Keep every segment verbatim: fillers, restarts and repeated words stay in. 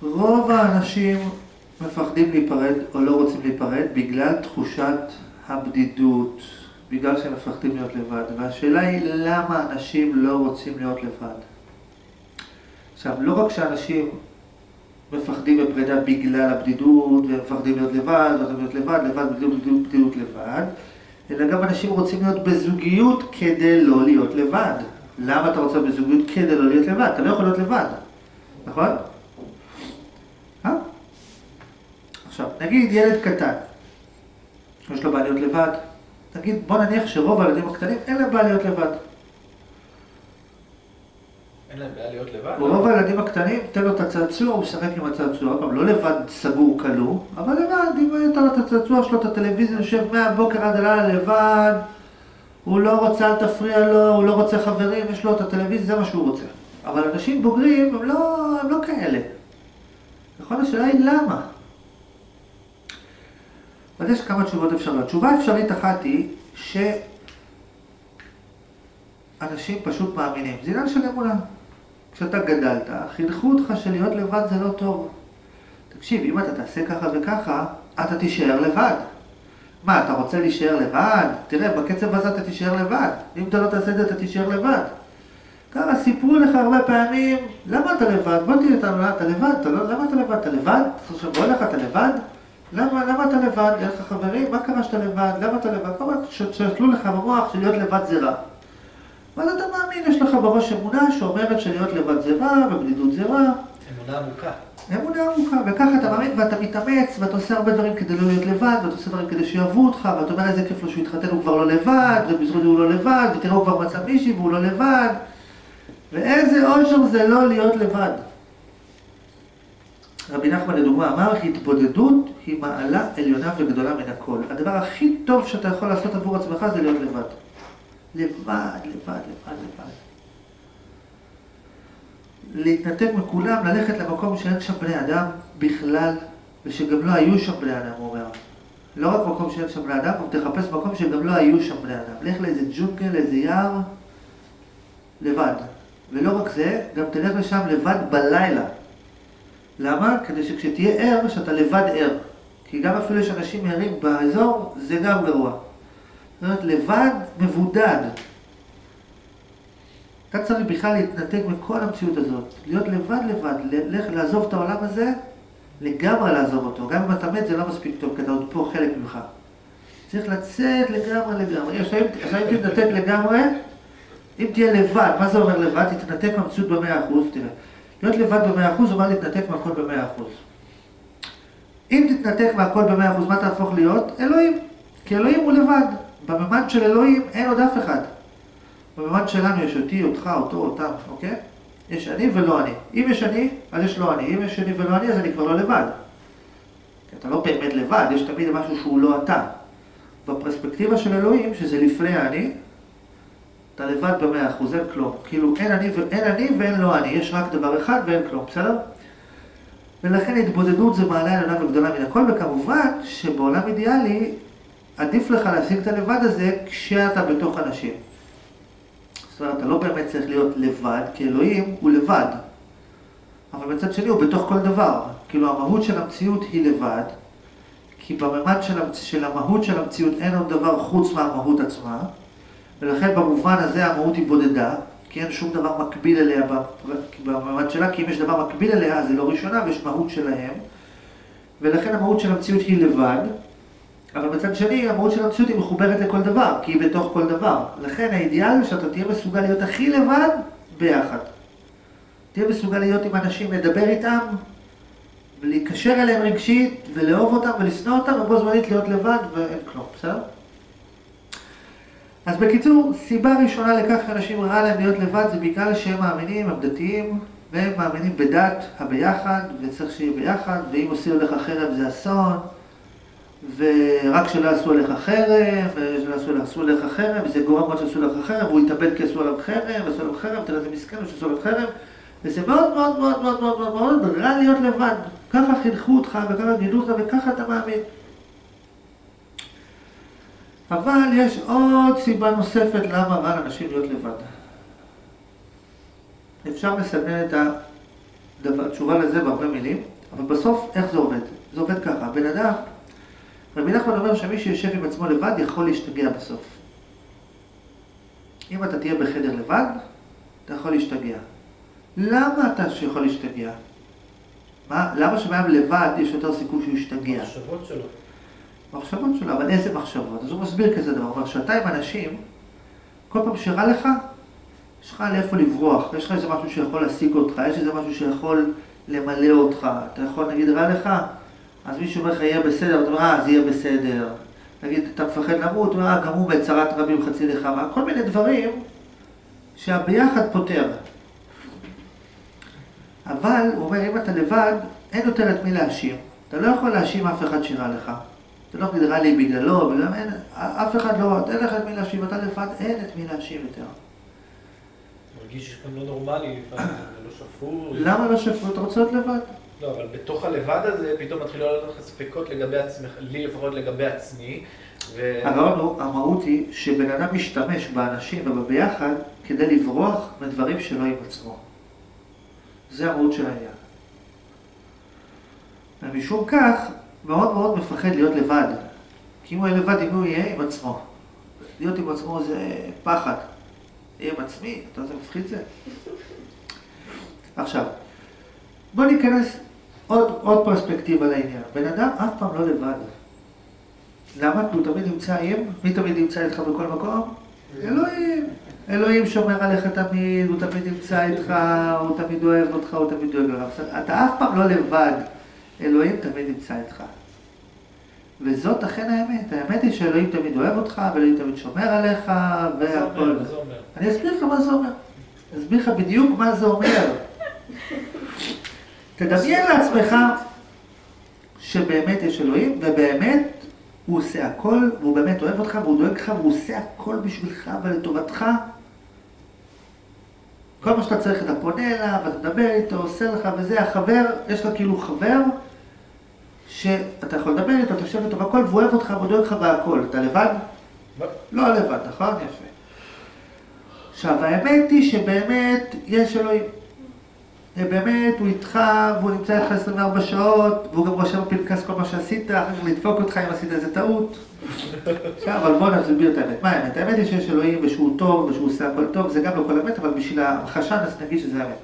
רוב האנשים מפחדים להיפרד או לא רוצים להיפרד בגלל תחושת הבדידות, בגלל שהם מפחדים להיות לבד. והשאלה היא למה אנשים לא רוצים להיות לבד. עכשיו, לא רק שאנשים מפחדים בפרידה בגלל הבדידות, והם מפחדים להיות לבד, רוצים להיות לבד, לבד, בדידות, בדידות לבד, אלא גם אנשים רוצים להיות בזוגיות כדי לא להיות לבד. למה אתה רוצה בזוגיות כדי לא להיות לבד? אתה לא יכול להיות לבד, נכון? אה? עכשיו, נגיד ילד קטן, יש לו בעיה להיות לבד, נגיד, בוא נניח שרוב הילדים הקטנים אין להם בעיה להיות לבד. אין להם בעיה להיות לבד? רוב הילדים הקטנים, תן לו את הצעצוע, הוא משחק עם הצעצוע, לא לבד סגור כלוא, אבל לבד, אם אתה לו את הצעצוע שלו, את הטלוויזיה, יושב מהבוקר עד הלילה לבד, הוא לא רוצה, אל תפריע לו, הוא לא רוצה חברים, יש לו את הטלוויזיה, זה מה שהוא רוצה. אבל אנשים בוגרים, הם לא, הם לא כאלה. נכון, השאלה היא למה? אז יש כמה תשובות אפשריות. תשובה אפשרית אחת היא שאנשים פשוט מאמינים. זה עניין של אמונה. כשאתה גדלת, חינכו אותך שלהיות לבד זה לא טוב. תקשיב, אם אתה תעשה ככה וככה, אתה תישאר לבד. מה, אתה רוצה להישאר לבד? תראה, בקצב הזה אתה תישאר לבד. אם אתה לא תעשה את זה, אתה תישאר לבד. ככה סיפרו לך הרבה פעמים, למה אתה לבד? בוא תהיה, אתה, אתה לבד, אתה לא, למה אתה לבד? אתה לבד? עכשיו, בוא לך, אתה לבד? למה, למה אתה לבד? אין לך חברים? מה קרה שאתה לבד? למה אתה לבד? כל מה ששתלו לך במוח שלהיות לבד זה רע. ואז אתה מאמין, יש לך בראש אמונה שאומרת שלהיות לבד זה רע, ובדידות זה רע. אמונה עמוקה. אמונה עמוקה, וככה אתה מאמין ואתה מתאמץ, ואתה עושה הרבה דברים כדי לא להיות לבד, ואתה עושה דברים כדי שיאהבו אותך, ואתה אומר איזה כיף לו שהוא התחתן, הוא כבר לא לבד, ובזכות הוא לא לבד, ותראה הוא כבר מצא מישהי והוא לא לבד. ואיזה אושר זה לא להיות לבד. רבי נחמן לדוגמה אמר, התבודדות היא מעלה עליונה וגדולה מן הכל. הדבר הכי טוב שאתה יכול לעשות עבור עצמך זה להיות לבד. לבד, לבד, לבד, לבד. להתנתק מכולם, ללכת למקום שאין שם בני אדם בכלל, ושגם לא היו שם בני אדם, הוא אומר. לא רק מקום שאין שם בני אדם, אבל תחפש מקום שגם לא היו שם בני אדם. לך לאיזה ג'ונגל, לאיזה יער, לבד. ולא רק זה, גם תלך לשם לבד בלילה. למה? כדי שכשתהיה ער, שאתה לבד ער. כי גם אפילו יש אנשים ערים באזור, זה גם גרוע. זאת אומרת, לבד מבודד. אתה צריך בכלל להתנתק מכל המציאות הזאת. להיות לבד לבד, לך לעזוב את העולם הזה, לגמרי לעזוב אותו. גם אם אתה מת זה לא מספיק טוב, כי אתה עוד פה חלק ממך. צריך לצאת לגמרי לגמרי. עכשיו אם תתנתק לגמרי, אם תהיה לבד, מה זה אומר לבד? תתנתק מהמציאות במאה אחוז, תראה. להיות לבד במאה אחוז, אומר להתנתק מהכל במאה אחוז. אם תתנתק מהכל במאה אחוז, מה תהפוך להיות? אלוהים. כי אלוהים הוא לבד. בממד של אלוהים אין עוד אף אחד. בממד שלנו יש אותי, אותך, אותו, אותם, אוקיי? יש אני ולא אני. אם יש אני, אז יש לא אני. אם יש אני ולא אני, אז אני כבר לא לבד. כי אתה לא באמת לבד, יש תמיד משהו שהוא לא אתה. בפרספקטיבה של אלוהים, שזה לפני אני, אתה לבד במאה אחוז, אין כלום. כאילו אין אני, אין אני ואין לא אני. יש רק דבר אחד ואין כלום, בסדר? ולכן התבודדות זה מעלה עליונה וגדולה מן הכל, וכמובן שבעולם אידיאלי עדיף לך להשיג את הלבד הזה כשאתה בתוך אנשים. זאת אומרת, אתה לא באמת צריך להיות לבד, כי אלוהים הוא לבד. אבל מצד שני הוא בתוך כל דבר. כאילו המהות של המציאות היא לבד, כי בממד של, המצ... של המהות של המציאות אין עוד דבר חוץ מהמהות עצמה, ולכן במובן הזה המהות היא בודדה, כי אין שום דבר מקביל אליה בממד שלה, כי אם יש דבר מקביל אליה זה לא ראשונה ויש מהות שלהם, ולכן המהות של המציאות היא לבד, אבל מצד שני המהות של המציאות היא מחוברת לכל דבר, כי היא בתוך כל דבר. לכן האידיאל שאתה תהיה מסוגל להיות הכי לבד ביחד. תהיה מסוגל להיות עם אנשים, לדבר איתם, ולהיקשר אליהם רגשית, ולאהוב אותם ולשנוא אותם, ובו זמנית להיות לבד ואין כלום, בסדר? אז בקיצור, סיבה ראשונה לכך שאנשים רע להם להיות לבד זה בגלל שהם מאמינים, הם דתיים, והם מאמינים בדת הביחד, וצריך שיהיה ביחד, ואם עושים עליך חרב זה אסון, ורק שלא עשו עליך חרב, ושלא עשו עליך חרב, זה גורם מאוד שעשו עליך חרב, והוא יתאבד כי עשו עליו חרב, עשו עליו חרב, תראה זה מסכן שעשו עליו חרב, וזה מאוד מאוד מאוד מאוד מאוד מאוד מאוד רע להיות לבד. ככה חינכו אותך, וככה גידלו אותך, וככה אתה מאמין. אבל יש עוד סיבה נוספת למה רע לאנשים להיות לבד. אפשר לסמן את דבר, תשובה לזה בהרבה מילים, אבל בסוף איך זה עובד? זה עובד ככה, בן אדם, רבי נחמן אומר שמי שיושב עם עצמו לבד יכול להשתגע בסוף. אם אתה תהיה בחדר לבד, אתה יכול להשתגע. למה אתה שיכול להשתגע? מה? למה שבהם לבד יש יותר סיכוי שהוא ישתגע? מחשבות שלו. מחשבות שלו, אבל איזה מחשבות? אז הוא מסביר כזה דבר, הוא אומר שאתה עם אנשים, כל פעם שרע לך, יש לך לאיפה לברוח, יש לך איזה משהו שיכול להשיג אותך, יש איזה משהו שיכול למלא אותך, אתה יכול, נגיד, רע לך, אז מישהו אומר לך, יהיה בסדר, אתה אומר, אה, זה יהיה בסדר. נגיד, אתה מפחד למות, הוא אומר, אה, גם הוא בצרת רבים חצי נחמה, כל מיני דברים שהביחד פותר. אבל, הוא אומר, אם אתה לבד, אין יותר את מי להאשים. אתה לא יכול להאשים אף אחד שרע לך. אתה לא יכול להגיד, רע לי בגללו, וגם אין, אף אחד לא, אין לך את מי להאשים, אתה לבד, אין את מי להאשים יותר. מרגיש שגם לא נורמלי, זה לא שפור. למה לא שפור? אתה רוצה להיות לבד? לא, אבל בתוך הלבד הזה פתאום מתחיל לעלות לך ספקות לגבי עצמך, לי לפחות לגבי עצמי. הרעיון הוא, המהות היא שבן אדם משתמש באנשים ובביחד כדי לברוח מדברים שלא עם עצמו. זה המהות של העניין. ומשום כך, מאוד מאוד מפחד להיות לבד. כי אם הוא יהיה לבד, אם הוא יהיה עם עצמו. להיות עם עצמו זה פחד. יהיה עם עצמי, אתה יודע, זה מפחיד זה. עכשיו, בוא ניכנס עוד, עוד פרספקטיבה לעניין. בן אדם אף פעם לא לבד. למה? כי הוא תמיד נמצא עם, מי תמיד נמצא איתך בכל מקום? אלוהים. אלוהים שומר עליך תמיד, הוא תמיד נמצא איתך, הוא תמיד אוהב אותך, הוא תמיד דואג לך. אתה אף פעם לא לבד. אלוהים תמיד נמצא איתך. וזאת אכן האמת. האמת היא שאלוהים תמיד אוהב אותך, ואלוהים תמיד שומר עליך, והכל. מה זה אומר? אני אסביר לך מה זה אומר. אני אסביר לך בדיוק מה זה אומר. תדמיין לעצמך שבאמת יש אלוהים, ובאמת הוא עושה הכל, והוא באמת אוהב אותך, והוא דואג לך, והוא עושה הכל בשבילך ולטובתך. כל מה שאתה צריך, אתה פונה אליו, אתה מדבר איתו, עושה לך, וזה החבר, יש לך כאילו חבר, שאתה יכול לדבר איתו, אתה יושב איתו והכל, והוא אוהב אותך, והוא דואג לך והכל. אתה לבד? לא. לא לבד, נכון? יפה. עכשיו, האמת היא שבאמת יש אלוהים. באמת, הוא איתך, והוא נמצא איתך עשרים וארבע שעות, והוא גם רושם בפנקס כל מה שעשית, אחר כך לדפוק אותך אם עשית איזה טעות. עכשיו, אבל בוא נסביר את האמת. מה האמת? האמת היא שיש אלוהים ושהוא טוב, ושהוא עושה הכל טוב, זה גם לא כל האמת, אבל בשביל החשן, אז נגיד שזה האמת.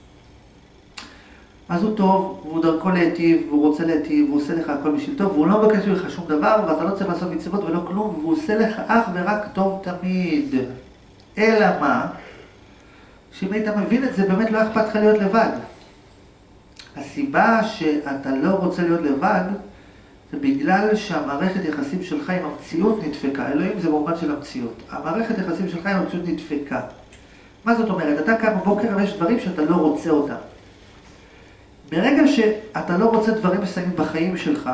אז הוא טוב, והוא דרכו להיטיב, והוא רוצה להיטיב, והוא עושה לך הכל בשביל טוב, והוא לא מבקש ממך שום דבר, ואתה לא צריך לעשות מצוות ולא כלום, והוא עושה לך אך ורק טוב תמיד. אלא מה? שאם היית מבין את זה, באמת לא אכפת לך להיות לבד. הסיבה שאתה לא רוצה להיות לבד, זה בגלל שהמערכת יחסים שלך עם המציאות נדפקה. אלוהים זה במובן של המציאות. המערכת יחסים שלך עם המציאות נדפקה. מה זאת אומרת? אתה קם בבוקר ויש דברים שאתה לא רוצה אותם. ברגע שאתה לא רוצה דברים מסוימים בחיים שלך,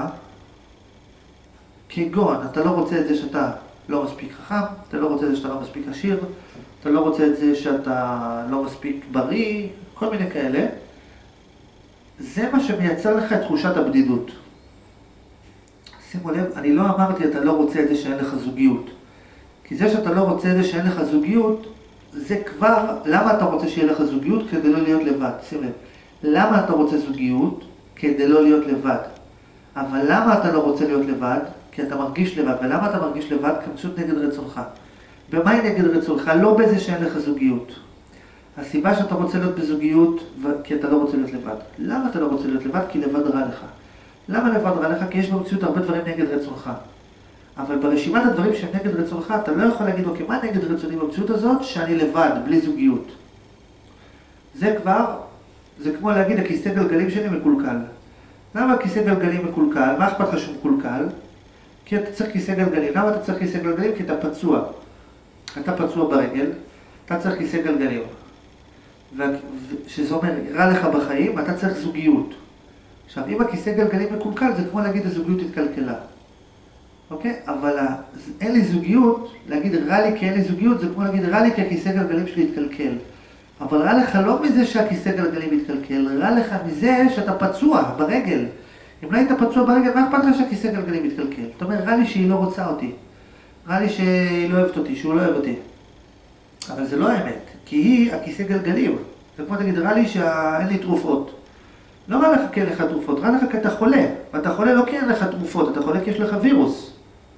כגון, אתה לא רוצה את זה שאתה לא מספיק חכם, אתה לא רוצה את זה שאתה לא מספיק עשיר, אתה לא רוצה את זה שאתה לא מספיק בריא, כל מיני כאלה. זה מה שמייצר לך את תחושת הבדידות. שימו לב, אני לא אמרתי אתה לא רוצה את זה שאין לך זוגיות. כי זה שאתה לא רוצה את זה שאין לך זוגיות, זה כבר, למה אתה רוצה שיהיה לך זוגיות? כדי לא להיות לבד. שים לב, למה אתה רוצה זוגיות? כדי לא להיות לבד. אבל למה אתה לא רוצה להיות לבד? כי אתה מרגיש לבד. ולמה אתה מרגיש לבד? כי פשוט נגד רצונך. במה היא נגד רצונך? לא בזה שאין לך זוגיות. הסיבה שאתה רוצה להיות בזוגיות, כי אתה לא רוצה להיות לבד. למה אתה לא רוצה להיות לבד? כי לבד רע לך. למה לבד רע לך? כי יש במציאות הרבה דברים נגד רצונך. אבל ברשימת הדברים שהם נגד רצונך, אתה לא יכול להגיד, אוקיי, מה נגד רצוני במציאות הזאת? שאני לבד, בלי זוגיות. זה כבר, זה כמו להגיד, הכיסא גלגלים שלי מקולקל. למה הכיסא גלגלים מקולקל? מה אכפת לך שהוא מקולקל? כי אתה צריך כיסא גלגלים. למה אתה צריך כיסא גלגלים? כי אתה פצוע. אתה פצוע ברגל, אתה צריך כיסא גלגלים. שזה אומר, רע לך בחיים, אתה צריך זוגיות. עכשיו, אם הכיסא גלגלים מקולקל, זה כמו להגיד, הזוגיות התקלקלה. אוקיי? אבל אין לי זוגיות, להגיד רע לי כי אין לי זוגיות, זה כמו להגיד רע לי כי הכיסא גלגלים שלי התקלקל. אבל רע לך לא מזה שהכיסא גלגלים מתקלקל, רע לך מזה שאתה פצוע ברגל. אם לא היית פצוע ברגל, מה אכפת לך שהכיסא גלגלים מתקלקל? זאת אומרת, רע לי שהיא לא רוצה אותי. רע לי שהיא לא אוהבת אותי, שהוא לא אוהב אותי. אבל זה לא האמת, כי היא הכיסא גלגלים. זה כמו תגיד, רע לי שאין לי תרופות. לא רע לך כי אין לך תרופות, רע לך כי אתה חולה. ואתה חולה לא כי אין לך תרופות, אתה חולה כי יש לך וירוס.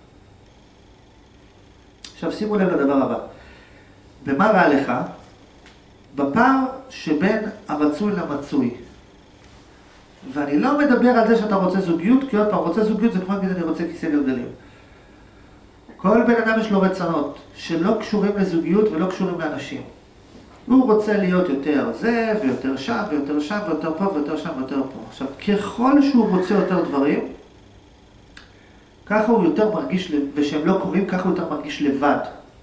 עכשיו שימו לב לדבר הבא. במה רע לך? בפער שבין הרצוי למצוי. ואני לא מדבר על זה שאתה רוצה זוגיות, כי עוד פעם, רוצה זוגיות זה כמו להגיד אני רוצה כיסא גלגלים. כל בן אדם יש לו רצונות שלא קשורים לזוגיות ולא קשורים לאנשים. הוא רוצה להיות יותר זה ויותר שם ויותר שם ויותר פה ויותר שם ויותר פה. עכשיו, ככל שהוא רוצה יותר דברים, ככה הוא יותר מרגיש, ושהם לא קוראים, ככה הוא יותר מרגיש לבד.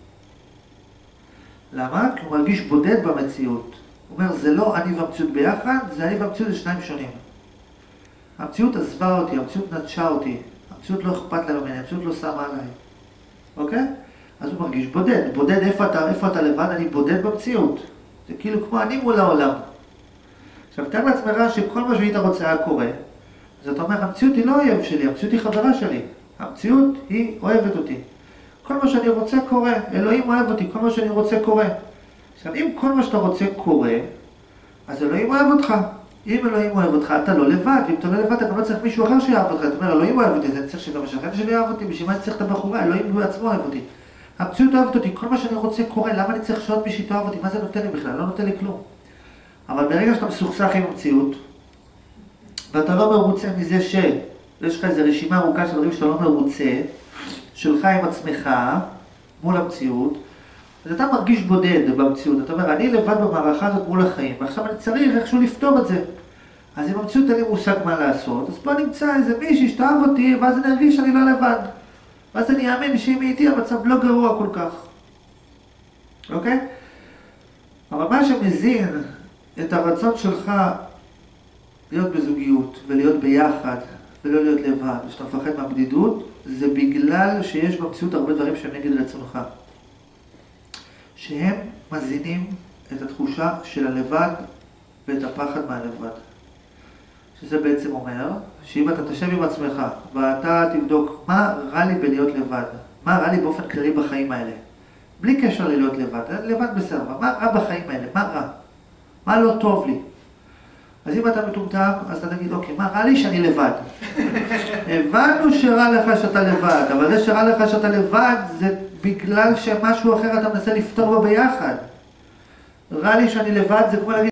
למה? כי הוא מרגיש בודד במציאות. הוא אומר, זה לא אני והמציאות ביחד, זה אני והמציאות, זה שניים שונים. המציאות עזבה אותי, המציאות נטשה אותי, המציאות לא אכפת לה ממני, המציאות לא שמה עליי. אוקיי? אז הוא מרגיש בודד. בודד, איפה אתה, איפה אתה לבד? אני בודד במציאות. זה כאילו כמו אני מול העולם. עכשיו, תאר לעצמך שכל מה שהיית רוצה היה קורה, זאת אומרת, המציאות היא לא אויב שלי, המציאות היא חברה שלי. המציאות היא אוהבת אותי. כל מה שאני רוצה קורה, אלוהים אוהב אותי, כל מה שאני רוצה קורה. עכשיו, אם כל מה שאתה רוצה קורה, אז אלוהים אוהב אותך. אם אלוהים אוהב אותך, אתה לא לבד, ואם אתה לא לבד, אתה לא צריך מישהו אחר שיאהב אותך. אתה אומר, אלוהים אוהב אותי, אז אני צריך שגם השכן שלי אוהב אותי, בשביל מה אני צריך את הבחורה? אלוהים הוא עצמו אוהב אותי. המציאות אוהבת אותי, כל מה שאני רוצה קורה, למה אני צריך שעוד מישהו תאהב אותי? מה זה נותן לי בכלל? לא נותן לי כלום. אבל ברגע שאתה מסוכסך עם המציאות, ואתה לא מרוצה מזה ש... יש לך איזו רשימה ארוכה של דברים שאתה לא מרוצה, שלך עם עצמך, מול המציאות, אז אתה מרגיש בודד במציאות. אתה אומר, אני לבד במערכה הזאת מול החיים, ועכשיו אני צריך איכשהו לפתור את זה. אז אם המציאות אין לי מושג מה לעשות, אז בוא נמצא איזה מישהי שתאהב אותי, ואז אני ארגיש שאני לא לבד. ואז אני אאמין שאם איתי המצב לא גרוע כל כך. אוקיי? אבל מה שמזין את הרצון שלך להיות בזוגיות ולהיות ביחד ולא להיות לבד, ושאתה מפחד מהבדידות, זה בגלל שיש במציאות הרבה דברים שהם נגד רצונך. שהם מזינים את התחושה של הלבד ואת הפחד מהלבד. שזה בעצם אומר שאם אתה תשב עם עצמך ואתה תבדוק מה רע לי בלהיות לבד, מה רע לי באופן כללי בחיים האלה, בלי קשר ללהיות לבד, לבד בסדר, מה רע בחיים האלה, מה רע, מה לא טוב לי. אז אם אתה מטומטם, אז אתה תגיד, אוקיי, מה רע לי שאני לבד? הבנו שרע לך שאתה לבד, אבל זה שרע לך שאתה לבד זה בגלל שמשהו אחר אתה מנסה לפתור בו ביחד. רע לי שאני לבד זה כמו להגיד